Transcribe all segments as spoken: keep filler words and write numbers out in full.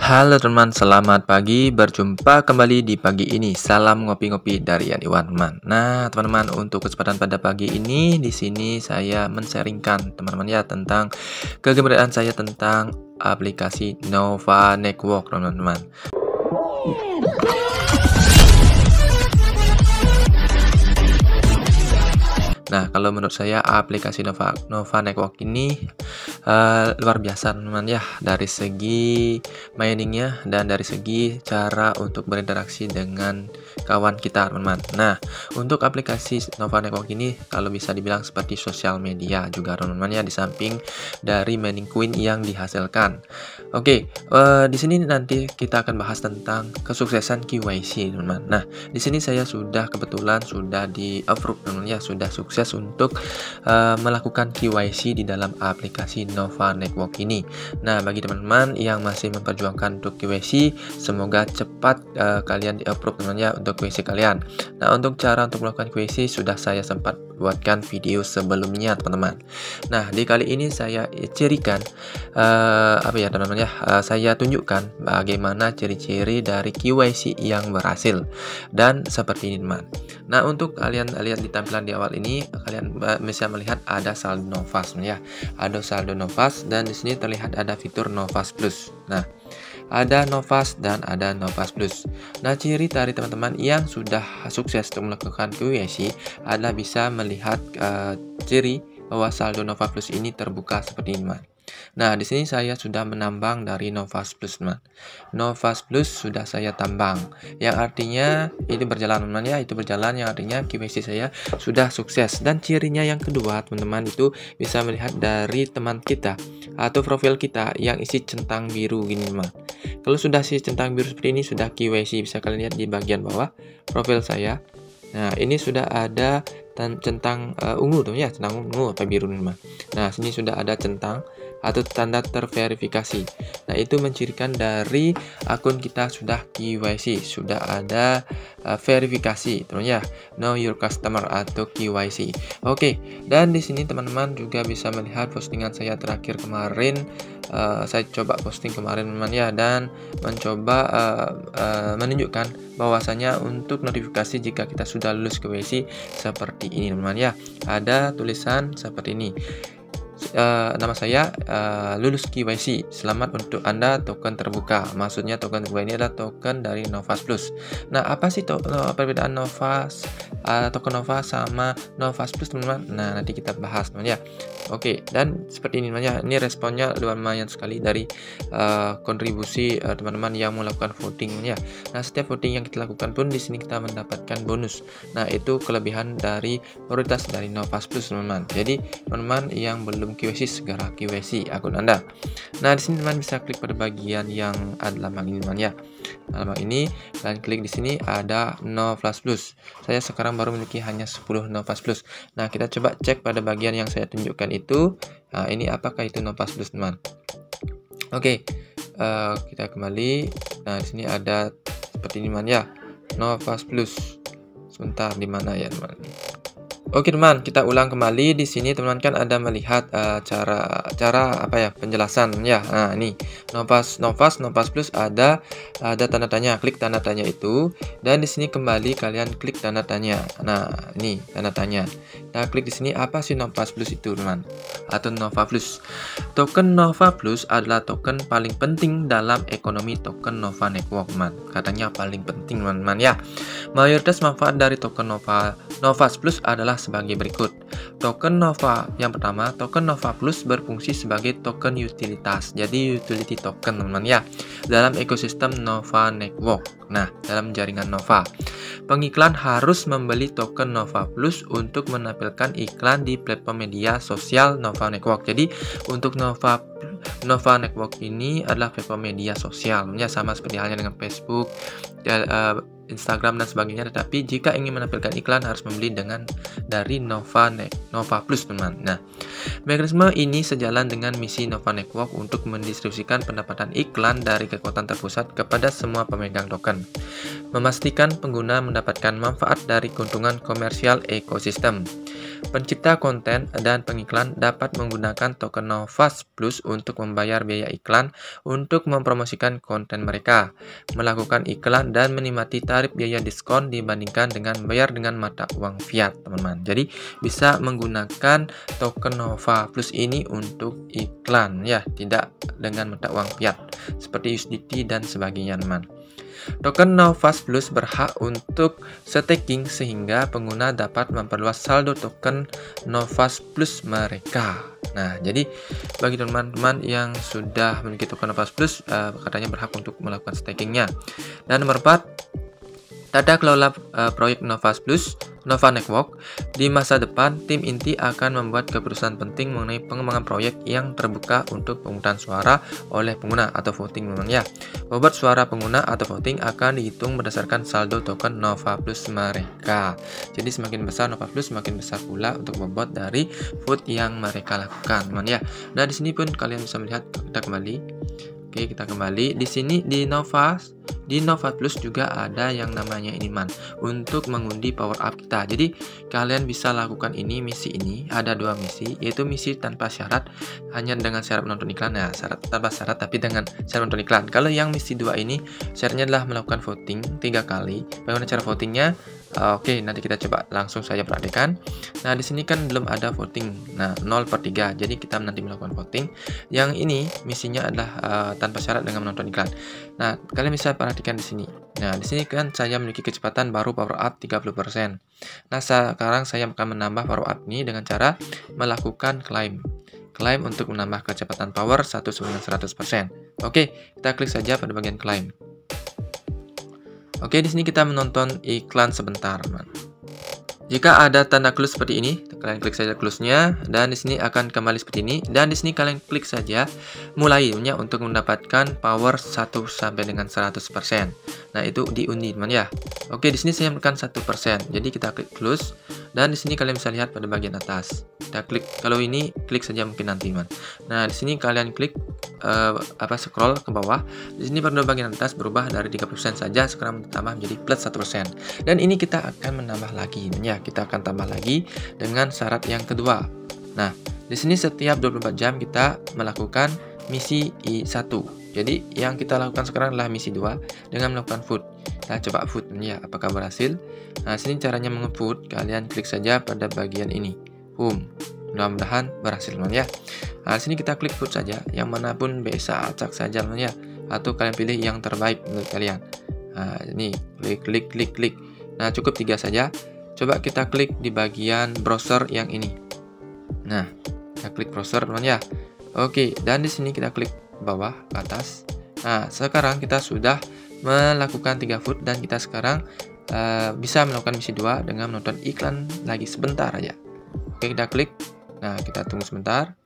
Halo teman, selamat pagi. Berjumpa kembali di pagi ini. Salam ngopi-ngopi dari Yan Iwan, teman. Nah, teman-teman, untuk kesempatan pada pagi ini, di sini saya men-sharingkan teman-teman ya tentang kegembiraan saya tentang aplikasi Nova Network, teman-teman. Nah, kalau menurut saya aplikasi Nova Nova Network ini uh, luar biasa, teman-teman ya, dari segi miningnya dan dari segi cara untuk berinteraksi dengan kawan kita, teman-teman. Nah, untuk aplikasi Nova Network ini kalau bisa dibilang seperti sosial media juga, teman-teman ya, di samping dari mining coin yang dihasilkan. Oke, uh, di sini nanti kita akan bahas tentang kesuksesan Q Y C, teman-teman. Nah, di sini saya sudah kebetulan sudah di approve, teman-teman ya, sudah sukses untuk uh, melakukan Q Y C di dalam aplikasi Nova Network ini. Nah, bagi teman-teman yang masih memperjuangkan untuk Q Y C, semoga cepat uh, kalian di-approve, teman-teman ya, untuk Q Y C kalian. Nah, untuk cara untuk melakukan Q Y C sudah saya sempat buatkan video sebelumnya, teman-teman. Nah, di kali ini saya cirikan uh, apa ya, teman-teman ya, uh, saya tunjukkan bagaimana ciri-ciri dari Q Y C yang berhasil. Dan seperti ini, teman. Nah, untuk kalian lihat di tampilan di awal ini, kalian bisa melihat ada saldo Novas, ya. Ada saldo Novas dan di sini terlihat ada fitur Novas Plus. Nah, ada Novas dan ada Novas Plus. Nah, ciri dari teman-teman yang sudah sukses untuk melakukan Q Y C adalah bisa melihat uh, ciri bahwa saldo Novas Plus ini terbuka seperti ini, teman. Nah, di sini saya sudah menambang dari Novas Plus, teman. Novas Plus sudah saya tambang, yang artinya itu berjalan, teman ya, itu berjalan, yang artinya Q Y C saya sudah sukses. Dan cirinya yang kedua, teman-teman, itu bisa melihat dari teman kita atau profil kita yang isi centang biru gini, teman. Kalau sudah isi centang biru seperti ini sudah Q Y C, bisa kalian lihat di bagian bawah profil saya. Nah, ini sudah ada centang uh, ungu, teman ya, centang ungu atau biru, teman. Nah, sini sudah ada centang atau tanda terverifikasi. Nah, itu mencirikan dari akun kita sudah Q Y C, sudah ada uh, verifikasi, teman ya, know your customer atau Q Y C. Oke, dan di sini teman-teman juga bisa melihat postingan saya terakhir kemarin. Uh, saya coba posting kemarin, teman ya, dan mencoba uh, uh, menunjukkan bahwasanya untuk notifikasi jika kita sudah lulus Q Y C seperti ini, teman ya. Ada tulisan seperti ini. Uh, nama saya uh, lulus Q Y C, selamat untuk Anda token terbuka. Maksudnya token terbuka ini adalah token dari Novas Plus. Nah, apa sih to uh, perbedaan Novas uh, token Nova sama Novas Plus, teman-teman? Nah, nanti kita bahas, teman ya. Oke, dan seperti ini, teman ya, ini responnya lumayan sekali dari uh, kontribusi teman-teman uh, yang melakukan voting, teman ya. Nah, setiap voting yang kita lakukan pun di sini kita mendapatkan bonus. Nah, itu kelebihan dari prioritas dari Novas Plus, teman-teman. Jadi teman-teman yang belum Q Y C segera Q Y C akun Anda. Nah, di sini teman bisa klik pada bagian yang ada lambang ini, teman ya. Lambang ini kalian klik di sini ada Novas Plus. Saya sekarang baru memiliki hanya sepuluh Novas Plus. Nah, kita coba cek pada bagian yang saya tunjukkan itu. Nah, ini apakah itu Novas Plus, teman? Oke, uh, kita kembali. Nah, di sini ada seperti ini, teman ya. Novas Plus. Sebentar, di mana ya, teman? Oke, teman, kita ulang kembali. Di sini teman kan ada melihat uh, cara cara apa ya, penjelasan ya. Nah, ini Novas Novas Novas Plus ada ada tanda tanya. Klik tanda tanya itu dan di sini kembali kalian klik tanda tanya. Nah, ini tanda tanya. Nah, klik di sini, apa sih Novas Plus itu, teman? Atau Nova Plus. Token Nova Plus adalah token paling penting dalam ekonomi token Nova Network, teman. Katanya paling penting, teman-teman ya. Mayoritas manfaat dari token Nova Novas Plus adalah sebagai berikut. Token Nova yang pertama, token Nova Plus berfungsi sebagai token utilitas. Jadi utility token, teman-teman ya, dalam ekosistem Nova Network. Nah, dalam jaringan Nova, pengiklan harus membeli token Nova Plus untuk menampilkan iklan di platform media sosial Nova Network. Jadi untuk Nova Nova Network ini adalah platform media sosial, ya, sama seperti halnya dengan Facebook, ya, uh, Instagram dan sebagainya. Tetapi jika ingin menampilkan iklan harus membeli dengan dari Nova Nova Plus, teman. Nah, mekanisme ini sejalan dengan misi Nova Network untuk mendistribusikan pendapatan iklan dari kekuatan terpusat kepada semua pemegang token, memastikan pengguna mendapatkan manfaat dari keuntungan komersial ekosistem. Pencipta konten dan pengiklan dapat menggunakan token Nova Plus untuk membayar biaya iklan untuk mempromosikan konten mereka, melakukan iklan, dan menikmati tarif biaya diskon dibandingkan dengan bayar dengan mata uang fiat, teman-teman. Jadi bisa menggunakan token Nova Plus ini untuk iklan, ya, tidak dengan mata uang fiat seperti U S D T dan sebagainya, teman. Token Nova Plus berhak untuk staking sehingga pengguna dapat memperluas saldo token Nova Plus mereka. Nah, jadi bagi teman-teman yang sudah memiliki token Nova Plus, uh, katanya berhak untuk melakukan stakingnya. Dan nomor empat, tata kelola uh, proyek Nova Plus, Nova Network. Di masa depan, tim inti akan membuat keputusan penting mengenai pengembangan proyek yang terbuka untuk pemungutan suara oleh pengguna atau voting, memang ya. Bobot suara pengguna atau voting akan dihitung berdasarkan saldo token Nova Plus mereka. Jadi semakin besar Nova Plus, semakin besar pula untuk bobot dari vote yang mereka lakukan, teman ya. Nah, di sini pun kalian bisa melihat, kita kembali. Oke, kita kembali di sini di Nova, di Nova Plus juga ada yang namanya ini, man, untuk mengundi power up kita. Jadi kalian bisa lakukan ini, misi ini ada dua misi, yaitu misi tanpa syarat hanya dengan syarat menonton iklan, ya, syarat tanpa syarat tapi dengan syarat menonton iklan. Kalau yang misi dua ini syaratnya adalah melakukan voting tiga kali. Bagaimana cara votingnya? Uh, Oke, okay, nanti kita coba langsung saja perhatikan. Nah, di sini kan belum ada voting. Nah, nol per tiga. Jadi kita nanti melakukan voting. Yang ini misinya adalah uh, tanpa syarat dengan menonton iklan. Nah, kalian bisa perhatikan di sini. Nah, di sini kan saya memiliki kecepatan baru power up tiga puluh persen. Nah, sekarang saya akan menambah power up ini dengan cara melakukan claim. Claim untuk menambah kecepatan power satu sampai seratus persen. Oke, kita klik saja pada bagian claim. Oke, di sini kita menonton iklan sebentar, man. Jika ada tanda close seperti ini, kalian klik saja close-nya, dan di sini akan kembali seperti ini. Dan di sini kalian klik saja mulainya untuk mendapatkan power satu sampai dengan seratus persen. Nah, itu diundi, teman ya. Oke, di sini saya menekan satu persen. Jadi kita klik close, dan di sini kalian bisa lihat pada bagian atas. Kita klik, kalau ini klik saja mungkin nanti, man. Nah, di sini kalian klik uh, apa scroll ke bawah. Di sini pada bagian atas berubah dari tiga puluh persen saja sekarang bertambah menjadi plus satu persen. Dan ini kita akan menambah lagi, ya. Kita akan tambah lagi dengan syarat yang kedua. Nah, di sini setiap dua puluh empat jam kita melakukan misi I satu. Jadi yang kita lakukan sekarang adalah misi dua dengan melakukan vote. Kita coba vote, ya, apakah berhasil. Nah, sini caranya menge-vote, kalian klik saja pada bagian ini. Boom. Mudah-mudahan berhasil, teman ya. Nah, sini kita klik vote saja, yang manapun bisa acak saja, teman ya. Atau kalian pilih yang terbaik menurut kalian. Nah, ini klik klik klik klik. Nah, cukup tiga saja. Coba kita klik di bagian browser yang ini. Nah, kita klik browser, teman ya. Oke, dan di sini kita klik bawah ke atas. Nah, sekarang kita sudah melakukan tiga vote dan kita sekarang uh, bisa melakukan misi dua dengan menonton iklan lagi sebentar aja. Oke, kita klik. Nah, kita tunggu sebentar.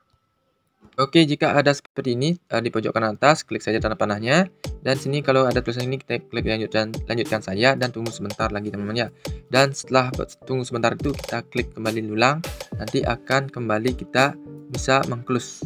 Oke, jika ada seperti ini uh, di pojok kanan atas, klik saja tanda panahnya. Dan sini kalau ada tulisan ini kita klik lanjutkan, lanjutkan saja dan tunggu sebentar lagi, teman-teman ya. Dan setelah tunggu sebentar itu kita klik kembali ulang, nanti akan kembali kita bisa meng-close.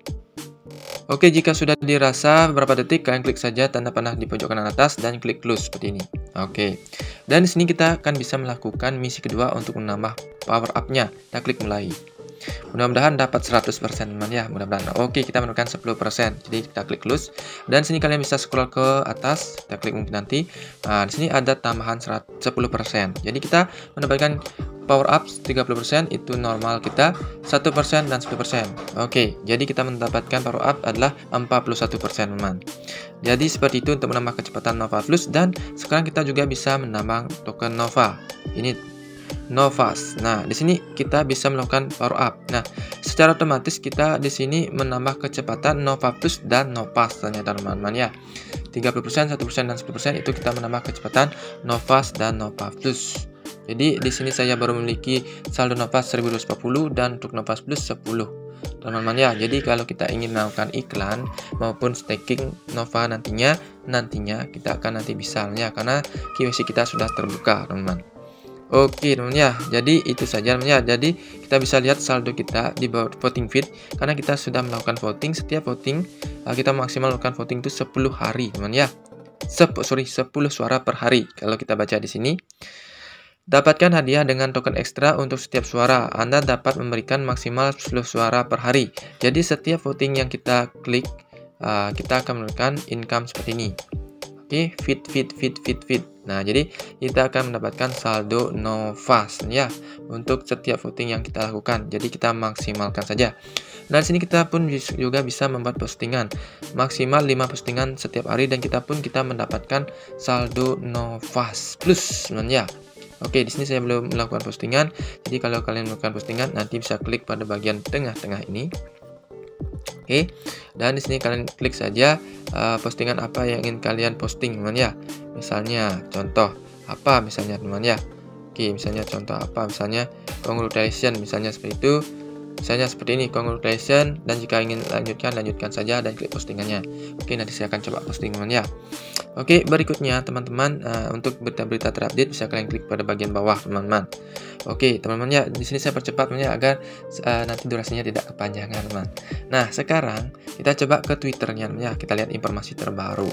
Oke, jika sudah dirasa beberapa detik, kalian klik saja tanda panah di pojok kanan atas dan klik close seperti ini. Oke. Dan di sini kita akan bisa melakukan misi kedua untuk menambah power up-nya. Kita klik mulai. Mudah-mudahan dapat seratus persen, teman ya, mudah-mudahan. Oke, kita menekan sepuluh persen. Jadi kita klik close. Dan sini kalian bisa scroll ke atas, kita klik mungkin nanti. Nah, di sini ada tambahan sepuluh persen. Jadi kita mendapatkan power up tiga puluh persen itu normal kita, satu persen dan sepuluh persen. Oke, jadi kita mendapatkan power up adalah empat puluh satu persen, teman. Jadi seperti itu untuk menambah kecepatan Nova Plus. Dan sekarang kita juga bisa menambah token Nova. Ini Novas. Nah, di sini kita bisa melakukan power up. Nah, secara otomatis kita di sini menambah kecepatan Nova Plus dan Novas ternyata, teman-teman ya. tiga puluh persen, satu persen dan sepuluh persen itu kita menambah kecepatan Novas dan Nova Plus. Jadi di sini saya baru memiliki saldo Novas seribu dua ratus empat puluh dan untuk Novas Plus sepuluh. Teman-teman ya. Jadi kalau kita ingin melakukan iklan maupun staking Nova nantinya, nantinya kita akan nanti bisa ya, karena Q Y C kita sudah terbuka, teman-teman. Oke, teman ya. Jadi itu saja, teman ya. Jadi kita bisa lihat saldo kita di voting feed karena kita sudah melakukan voting. Setiap voting uh, kita maksimal melakukan voting itu sepuluh hari, teman ya. Sep sorry, sepuluh suara per hari. Kalau kita baca di sini, dapatkan hadiah dengan token ekstra untuk setiap suara. Anda dapat memberikan maksimal sepuluh suara per hari. Jadi setiap voting yang kita klik, uh, kita akan memberikan income seperti ini. Oke, feed, feed, feed, feed, feed. Nah, jadi kita akan mendapatkan saldo Novas ya untuk setiap voting yang kita lakukan. Jadi kita maksimalkan saja. Nah, di sini kita pun juga bisa membuat postingan maksimal lima postingan setiap hari dan kita pun kita mendapatkan saldo Novas plus, ya. Oke, di sini saya belum melakukan postingan. Jadi kalau kalian melakukan postingan, nanti bisa klik pada bagian tengah-tengah ini. Oke, dan di sini kalian klik saja uh, postingan apa yang ingin kalian posting, teman ya. Misalnya contoh apa, misalnya teman ya. Oke, misalnya contoh apa, misalnya congratulations, misalnya seperti itu. Misalnya seperti ini, congratulations, dan jika ingin lanjutkan, lanjutkan saja dan klik postingannya. Oke, nanti saya akan coba posting, teman ya. Oke, berikutnya teman-teman, uh, untuk berita-berita terupdate bisa kalian klik pada bagian bawah, teman-teman. Oke, teman-teman ya, di sini saya percepat ya agar uh, nanti durasinya tidak kepanjangan, teman. Nah, sekarang kita coba ke Twitternya, ya. Kita lihat informasi terbaru.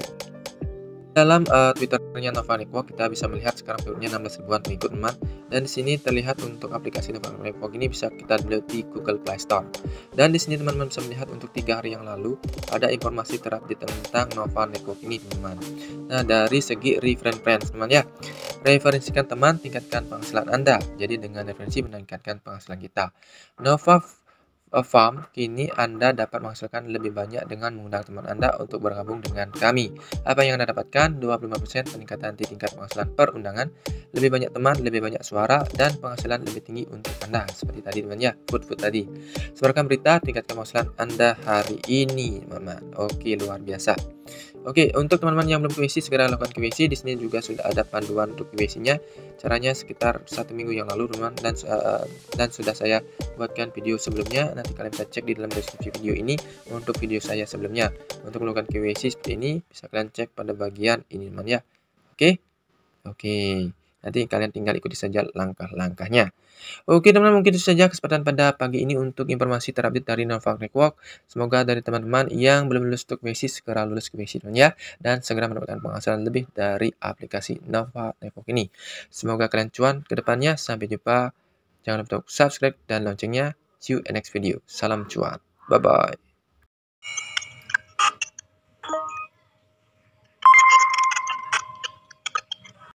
Dalam uh, Twitternya Nova Network kita bisa melihat sekarang pengikutnya enam belas ribuan pengikut, teman. Dan di sini terlihat untuk aplikasi Nova Network ini bisa kita download di Google Play Store. Dan di sini teman-teman bisa melihat untuk tiga hari yang lalu ada informasi terupdate tentang Nova Network ini, teman. Nah, dari segi reference, teman ya. Referensikan teman, tingkatkan penghasilan Anda. Jadi dengan referensi meningkatkan penghasilan kita. Nova Farm, kini Anda dapat menghasilkan lebih banyak dengan mengundang teman Anda untuk bergabung dengan kami. Apa yang Anda dapatkan? dua puluh lima persen peningkatan tingkat penghasilan per undangan, lebih banyak teman, lebih banyak suara, dan penghasilan lebih tinggi untuk Anda. Seperti tadi, teman ya, food-food tadi. Sebarkan berita, tingkatkan penghasilan Anda hari ini, teman. Oke, luar biasa. Oke, untuk teman-teman yang belum Q Y C, segera lakukan Q Y C. Di sini juga sudah ada panduan untuk Q Y C-nya. Caranya sekitar satu minggu yang lalu, teman, dan uh, dan sudah saya buatkan video sebelumnya. Nanti kalian bisa cek di dalam deskripsi video ini untuk video saya sebelumnya. Untuk melakukan Q Y C seperti ini, bisa kalian cek pada bagian ini, teman ya. Oke, oke. Nanti kalian tinggal ikuti saja langkah-langkahnya. Oke teman-teman, mungkin itu saja kesempatan pada pagi ini untuk informasi terupdate dari Nova Network. Semoga dari teman-teman yang belum lulus untuk Q Y C segera lulus Q Y C, teman ya, dan segera mendapatkan penghasilan lebih dari aplikasi Nova Network ini. Semoga kalian cuan ke depannya. Sampai jumpa. Jangan lupa untuk subscribe dan loncengnya. See you in next video. Salam cuan. Bye bye.